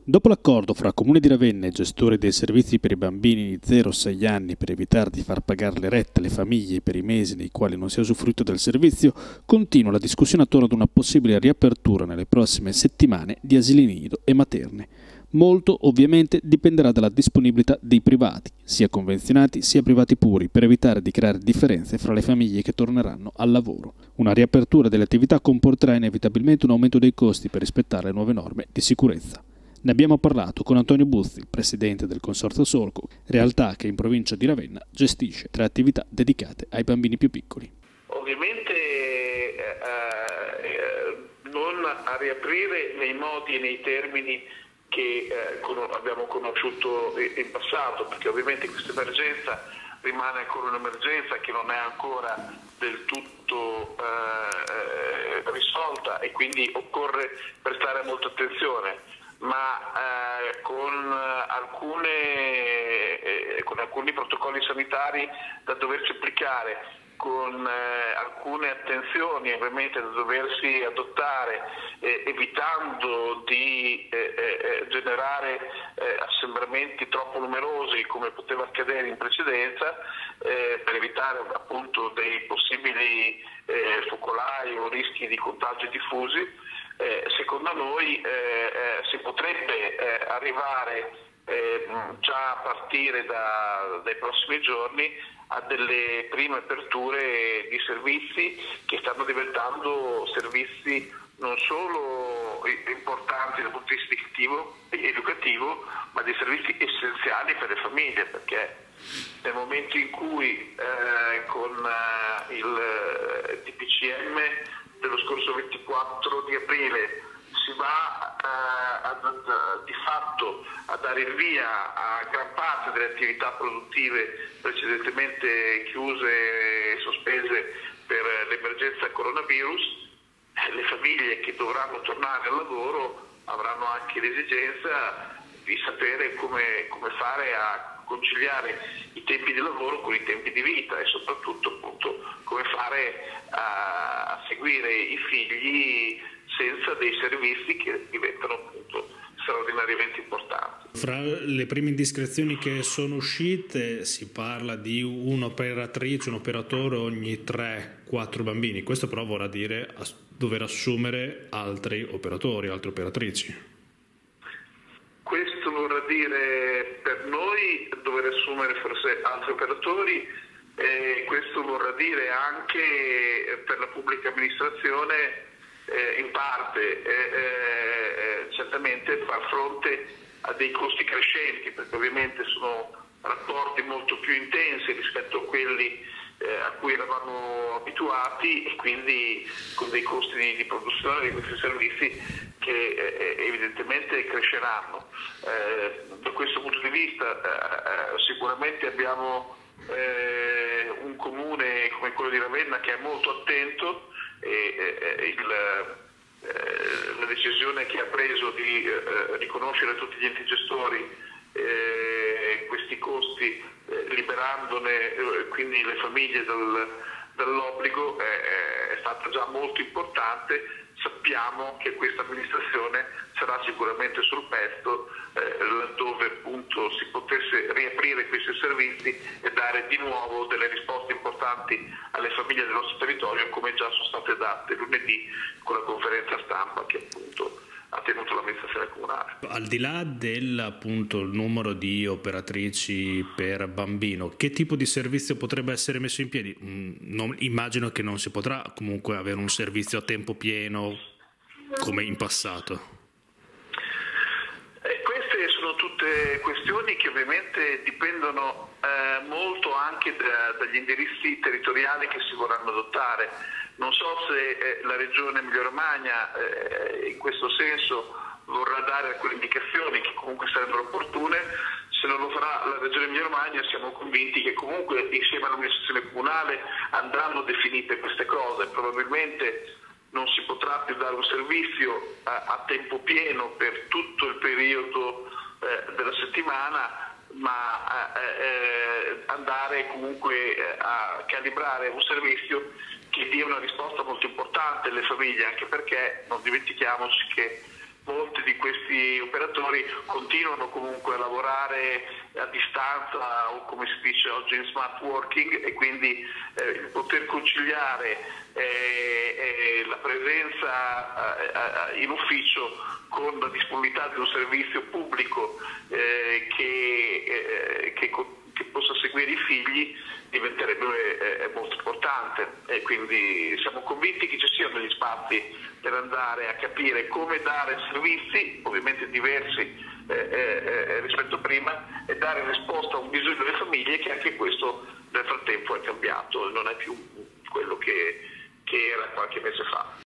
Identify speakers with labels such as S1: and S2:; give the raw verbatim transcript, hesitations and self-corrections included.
S1: Dopo l'accordo fra Comune di Ravenna e gestori dei servizi per i bambini di zero a sei anni per evitare di far pagare le rette alle famiglie per i mesi nei quali non si è usufruito del servizio, continua la discussione attorno ad una possibile riapertura nelle prossime settimane di asili nido e materne. Molto ovviamente dipenderà dalla disponibilità dei privati, sia convenzionati sia privati puri, per evitare di creare differenze fra le famiglie che torneranno al lavoro. Una riapertura delle attività comporterà inevitabilmente un aumento dei costi per rispettare le nuove norme di sicurezza. Ne abbiamo parlato con Antonio Buzzi, presidente del Consorzio Solco, realtà che in provincia di Ravenna gestisce tre attività dedicate ai bambini più piccoli.
S2: Ovviamente eh, eh, non a riaprire nei modi e nei termini che eh, con, abbiamo conosciuto in passato, perché ovviamente questa emergenza rimane ancora un'emergenza che non è ancora del tutto eh, risolta e quindi occorre prestare molta attenzione. ma eh, con, alcune, eh, con alcuni protocolli sanitari da doversi applicare, con eh, alcune attenzioni ovviamente da doversi adottare, eh, evitando di eh, eh, generare eh, assembramenti troppo numerosi come poteva accadere in precedenza, eh, per evitare appunto dei possibili eh, focolai o rischi di contagi diffusi. Eh, secondo noi eh, eh, si potrebbe eh, arrivare eh, già a partire da, dai prossimi giorni a delle prime aperture di servizi che stanno diventando servizi non solo importanti dal punto di vista educativo, educativo ma dei servizi essenziali per le famiglie, perché nel momento in cui eh, con eh, il D P C M dello scorso ventiquattro di aprile si va eh, ad, ad, di fatto a dare il via a gran parte delle attività produttive precedentemente chiuse e sospese per l'emergenza coronavirus, eh, le famiglie che dovranno tornare al lavoro avranno anche l'esigenza di sapere come, come fare a conciliare i tempi di lavoro con i tempi di vita e soprattutto appunto come fare a, a seguire i figli senza dei servizi che diventano appunto straordinariamente importanti.
S1: Fra le prime indiscrezioni che sono uscite si parla di un'operatrice, un operatore ogni tre quattro bambini. Questo però vorrà dire dover assumere altri operatori, altre operatrici.
S2: Questo vorrà dire per noi dover assumere forse altri operatori, e questo vorrà dire anche per la pubblica amministrazione eh, in parte eh, eh, certamente far fronte a dei costi crescenti, perché ovviamente sono rapporti molto più intensi rispetto a quelli eh, a cui eravamo abituati e quindi con dei costi di, di produzione di questi servizi che eh, evidentemente cresceranno. Eh, da questo punto di vista eh, sicuramente abbiamo eh, un comune come quello di Ravenna che è molto attento e eh, il, eh, la decisione che ha preso di eh, riconoscere a tutti gli enti gestori eh, questi costi eh, liberandone eh, quindi le famiglie dal, dall'obbligo eh, è stata già molto importante. Sappiamo che questa amministrazione sarà sicuramente sul pezzo eh, laddove appunto si potesse riaprire questi servizi e dare di nuovo delle risposte importanti alle famiglie del nostro territorio, come già sono state date lunedì con la conferenza stampa che appunto ha tenuto l'amministrazione comunale.
S1: Al di là del appunto il numero di operatrici per bambino, che tipo di servizio potrebbe essere messo in piedi? Non, immagino che non si potrà comunque avere un servizio a tempo pieno come in passato.
S2: Eh, queste sono tutte questioni che ovviamente dipendono eh, molto anche da, dagli indirizzi territoriali che si vorranno adottare. Non so se eh, la Regione Emilia-Romagna eh, in questo senso vorrà dare alcune indicazioni che comunque sarebbero opportune. Se non lo farà la Regione Emilia-Romagna siamo convinti che comunque insieme all'amministrazione comunale andranno definite queste cose. Probabilmente non si potrà più dare un servizio a, a tempo pieno per tutto il periodo eh, della settimana, ma eh, andare comunque a calibrare un servizio che dia una risposta molto importante alle famiglie, anche perché non dimentichiamoci che molte di questi operatori continuano comunque a lavorare a distanza o come si dice oggi in smart working, e quindi eh, il poter conciliare eh, eh, la presenza eh, in ufficio con la disponibilità di un servizio pubblico eh, che, eh, che, che possa seguire i figli diventerebbe eh, molto importante, e quindi siamo convinti che ci siano degli spazi per andare a capire come dare servizi, ovviamente diversi eh, eh, rispetto a prima, e dare risposta a un bisogno delle famiglie, che anche questo nel frattempo è cambiato, non è più